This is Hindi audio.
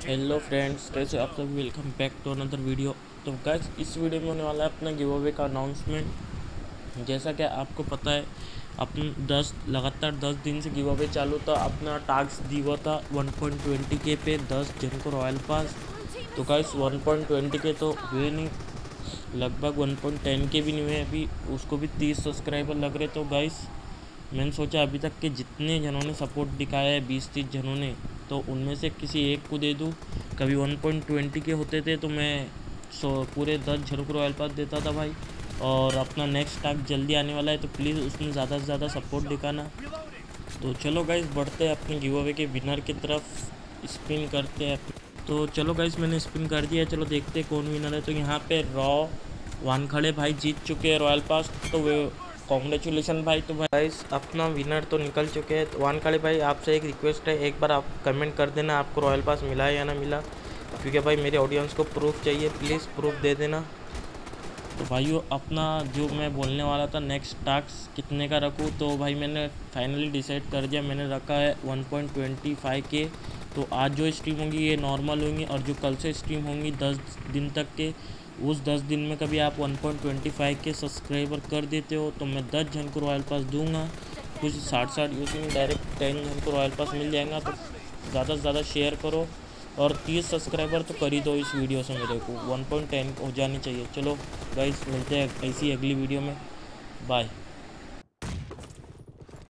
हेलो फ्रेंड्स, कैसे आप सब। Welcome back to another video. तो गाइस, इस वीडियो में होने वाला है अपना गिव अवे का अनाउंसमेंट। जैसा कि आपको पता है, अपन लगातार 10 दिन से गिव अवे चालू था। अपना टास्क दी हुआ था 1.20 के पे 10 जन को रॉयल पास। तो गाइस 1.20 के तो हुए नहीं, लगभग 1.10 के भी नहीं हुए। अभी उसको भी 30 सब्सक्राइबर लग रहे। तो गाइस मैंने सोचा अभी तक के जितने जनों ने सपोर्ट दिखाया है 20-30 जनों ने, तो उनमें से किसी एक को दे दूँ। कभी 1.20 के होते थे तो मैं पूरे 10 जन को रॉयल पास देता था भाई। और अपना नेक्स्ट टास्क जल्दी आने वाला है, तो प्लीज़ उसमें ज़्यादा से ज़्यादा सपोर्ट दिखाना। तो चलो गाइस, बढ़ते हैं अपने गिव अवे के विनर की तरफ। स्पिन करते हैं। तो चलो गाइस, मैंने स्पिन कर दिया। चलो देखते हैं कौन विनर है। तो यहाँ पे रॉ वानखड़े भाई जीत चुके हैं रॉयल पास। तो वे कॉन्ग्रेचुलेसन भाई। तो गाइस अपना विनर तो निकल चुके हैं। तो वानखड़े भाई, आपसे एक रिक्वेस्ट है, एक बार आप कमेंट कर देना आपको रॉयल पास मिला है या ना मिला, क्योंकि भाई मेरे ऑडियंस को प्रूफ चाहिए। प्लीज़ प्रूफ दे देना। तो भाइयों, अपना जो मैं बोलने वाला था नेक्स्ट टास्क कितने का रखूँ, तो भाई मैंने फाइनली डिसाइड कर दिया। मैंने रखा है 1.25 के। तो आज जो स्ट्रीम होंगी ये नॉर्मल होंगी, और जो कल से स्ट्रीम होंगी 10 दिन तक के, उस 10 दिन में कभी आप 1.25 के सब्सक्राइबर कर देते हो तो मैं 10 जन को रॉयल पास दूंगा। कुछ 60 यूज़ में डायरेक्ट 10 जन को रॉयल पास मिल जाएगा। तो ज़्यादा से ज़्यादा शेयर करो, और 30 सब्सक्राइबर तो कर ही दो इस वीडियो से। मेरे को 1.10 हो जानी चाहिए। चलो गाइस, मिलते हैं ऐसी अगली वीडियो में। बाय।